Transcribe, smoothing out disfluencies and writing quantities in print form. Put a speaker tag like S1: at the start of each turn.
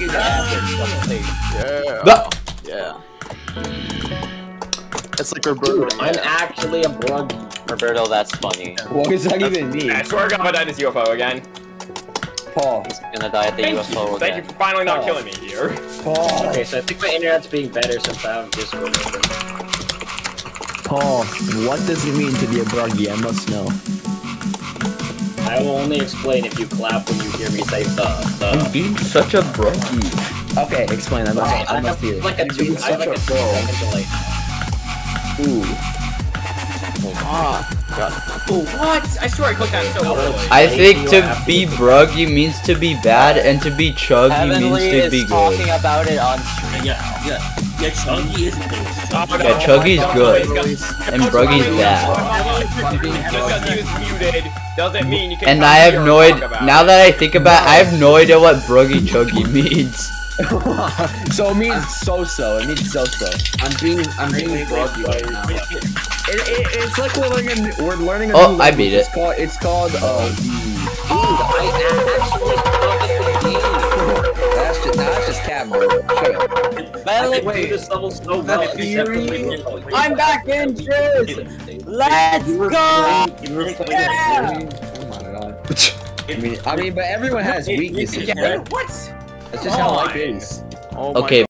S1: the average.
S2: Yeah. It's like Roberto.
S1: I'm actually a brug.
S3: Roberto, that's funny.
S4: What does that even mean?
S5: I swear to God, I died this UFO again.
S4: Paul.
S3: He's gonna die at the UFO again.
S5: Thank you for finally not killing me here.
S4: Paul.
S1: Okay, so I think my internet's being better since I have Discord open.
S4: Paul, what does it mean to be a bruggy? I must know.
S1: I will only explain if you clap when you hear me say the.
S6: I'm being such a bruggy.
S4: Okay, explain. I must hear.
S1: Like a 2 second delay.
S4: Ooh.
S2: God.
S5: Oh, what? I swear I clicked that so early.
S6: I think to be bruggy means to be bad, and to be chuggy means to be good.
S3: Talking about it on stream.
S7: Yeah, Chunky is good.
S6: Yeah, chuggy's good, and bruggy's bad.
S5: Just because he was muted doesn't mean you can.
S6: And I have no idea. Now that I think about it, I have no idea what bruggy chuggy means.
S4: So it means so-so. It means so-so.
S2: I'm being bruggy right now.
S4: It's like we're learning a new
S6: Oh,
S4: language.
S6: I beat it.
S4: It's called that's just cat mode. Shut up.
S1: Wait, this level so well.
S3: I'm back in Jizz! Let's go!
S4: I mean, but everyone has weaknesses, right?
S5: What?
S4: That's just how life is.
S2: Oh my
S6: Okay.